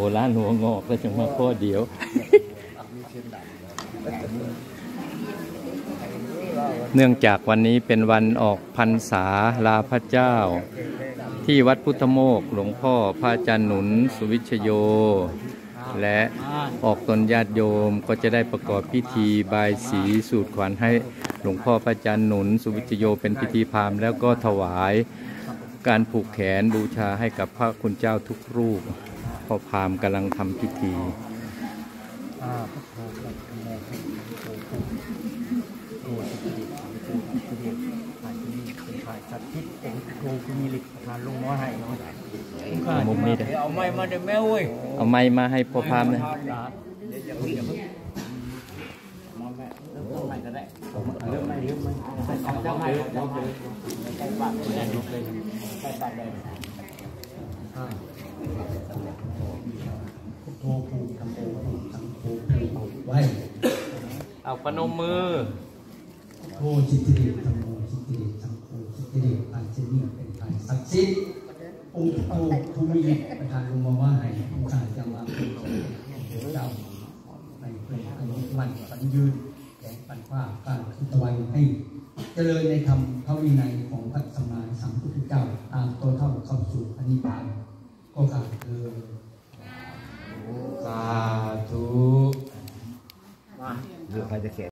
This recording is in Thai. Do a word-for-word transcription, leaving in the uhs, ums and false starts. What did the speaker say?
ร้านหัวงอกก็จะมาข้อเดียวเนื่องจากวันนี้เป็นวันออกพรรษาลาพระเจ้าที่วัดพุทธโมกข์หลวงพ่อพระอาจารย์หนุนสุวิชโยและออกตนญาติโยมก็จะได้ประกอบพิธีบายสีสูตรขวัญให้หลวงพ่อพระอาจารย์หนุนสุวิชโยเป็นพิธีพราหมณ์แล้วก็ถวายการผูกแขนบูชาให้กับพระคุณเจ้าทุกรูปพ่อพราหมณ์กำลังทำพิธีมุมนี้เด้อเอาไม้มาเด้อแม่เว้ยเอาไม้มาให้พ่อพราหมณ์เลยเอาพนมมือโอจิตติธรรมโอจิตติสังโฆจิตติอันเจนีเป็นไทยศักดิ์สิทธิ์องค์โตภูมิประธานลงมาว่าให้องค์การจะมาเป็นเจ้าในเพื่อนอายุมันสัญยืนแก่ปันฟ้าการทุตวันให้เจริญในธรรมพระวินัย